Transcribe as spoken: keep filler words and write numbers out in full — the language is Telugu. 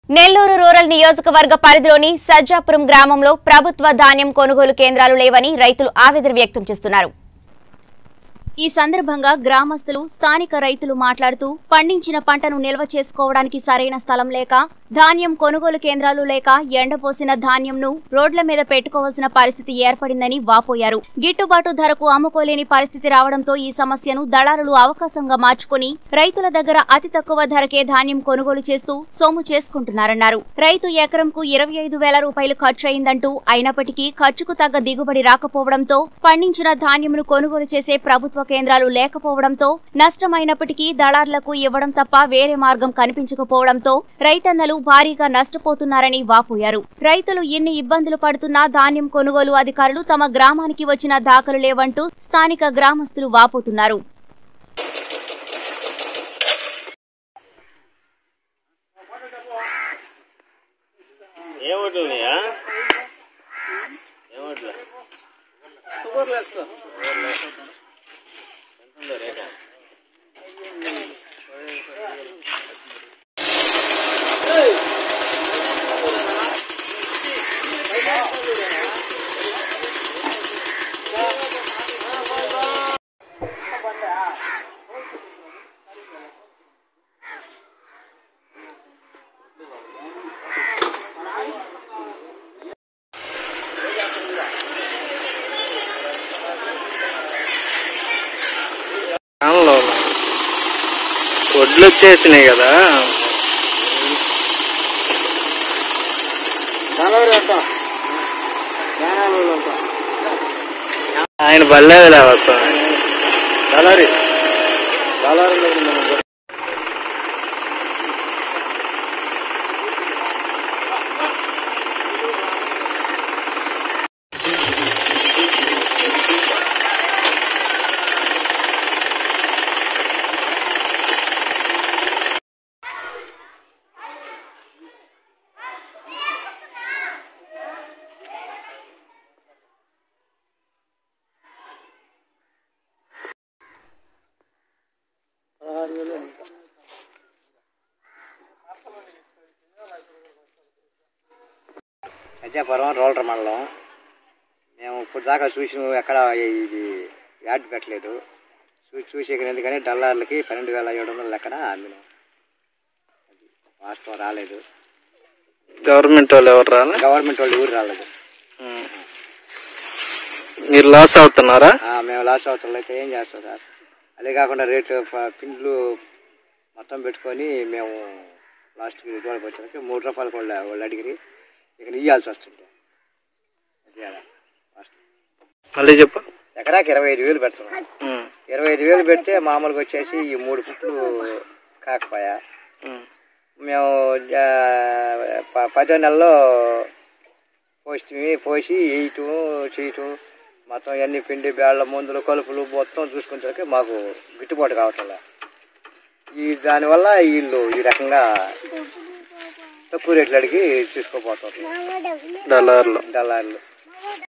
నెల్లూరు రూరల్ నియోజకవర్గ పరిధిలోని సజ్జాపురం గ్రామంలో ప్రభుత్వ ధాన్యం కొనుగోలు కేంద్రాలు లేవని రైతులు ఆవేదన వ్యక్తం చేస్తున్నారు. ఈ సందర్భంగా గ్రామస్తులు స్థానిక రైతులు మాట్లాడుతూ పండించిన పంటను నిల్వ చేసుకోవడానికి సరైన స్థలం లేక ధాన్యం కొనుగోలు కేంద్రాలు లేక ఎండపోసిన ధాన్యంను రోడ్ల మీద పెట్టుకోవాల్సిన పరిస్థితి ఏర్పడిందని వాపోయారు. గిట్టుబాటు ధరకు అమ్ముకోలేని పరిస్థితి రావడంతో ఈ సమస్యను దళారులు అవకాశంగా మార్చుకుని రైతుల దగ్గర అతి తక్కువ ధరకే ధాన్యం కొనుగోలు చేస్తూ సొమ్ము చేసుకుంటున్నారన్నారు. రైతు ఎకరంకు ఇరవై ఐదు వేల రూపాయలు ఖర్చు అయిందంటూ అయినప్పటికీ ఖర్చుకు తగ్గ దిగుబడి రాకపోవడంతో పండించిన ధాన్యంను కొనుగోలు చేసే ప్రభుత్వ కేంద్రాలు లేకపోవడంతో నష్టమైనప్పటికీ దళారులకు ఇవ్వడం తప్ప వేరే మార్గం కనిపించకపోవడంతో రైతన్నలు భారీగా నష్టపోతున్నారని వాపోయారు. రైతులు ఎన్ని ఇబ్బందులు పడుతున్నా ధాన్యం కొనుగోలు అధికారులు తమ గ్రామానికి వచ్చిన దాఖలు లేవంటూ స్థానిక గ్రామస్తులు వాపోతున్నారు. వడ్లు వచ్చేసినాయి కదా, ఆయన బల్లేదులే వస్తాను. సజ్జాపురం రోలర్ మండలం. మేము ఇప్పుడు దాకా చూసి ఎక్కడ ఇది యాడ్ పెట్టలేదు. చూసి చూసి ఇక్కడ ఎందుకని డల్లార్లకి పన్నెండు వేల ఏడు వందల లెక్కన అమ్మినాం. అది వాస్తవం రాలేదు. గవర్నమెంట్ వాళ్ళు ఎవరు రాలేదు? గవర్నమెంట్ వాళ్ళు ఊరు రాలేదు. మీరు లాస్ అవుతున్నారా? మేము లాస్ అవుతాం. అయితే ఏం చేస్తాం సార్? అదే కాకుండా రేటు పిండ్లు మొత్తం పెట్టుకొని మేము లాస్ట్కి దూరకు వచ్చాక మూడు రూపాయలు కూడా వాళ్ళు అడిగిరి ఇక్కడ ఇవ్వాల్సి వస్తుంది. మళ్ళీ చెప్పు. ఎకరాకి ఇరవై ఐదు వేలు పెడుతున్నాం. ఇరవై ఐదు వేలు పెడితే మామూలుగా వచ్చేసి ఈ మూడు ఫుట్లు కాకపోయా. మేము పదో నెలలో పోసి పోసి వేయటం చేయటం మొత్తం ఇవన్నీ పిండి బేళ్ళ మందులు కలుపులు మొత్తం చూసుకుంటే మాకు గిట్టుబాటు కావట్లే. ఈ దానివల్ల వీళ్ళు ఈ రకంగా తక్కువ రేట్లు అడిగి తీసుకోపోతారు డల్లార్లు డల్లార్లు